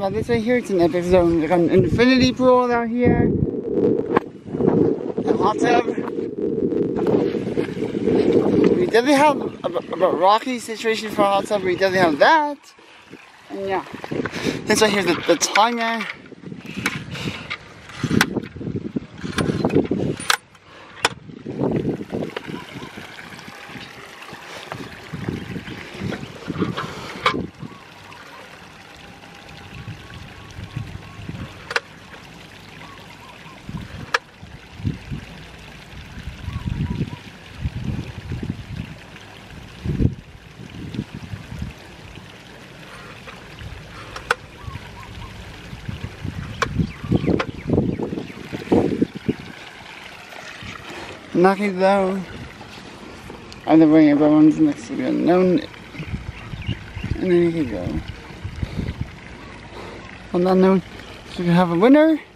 about this right here, it's an epic zone. We got an infinity pool out here. A hot tub. We definitely have a rocky situation for a hot tub. We definitely have that. And yeah. This right here is the timer. Knocking down. Either way, everyone's next to be unknown. And then you can go. On that note, so we can have a winner.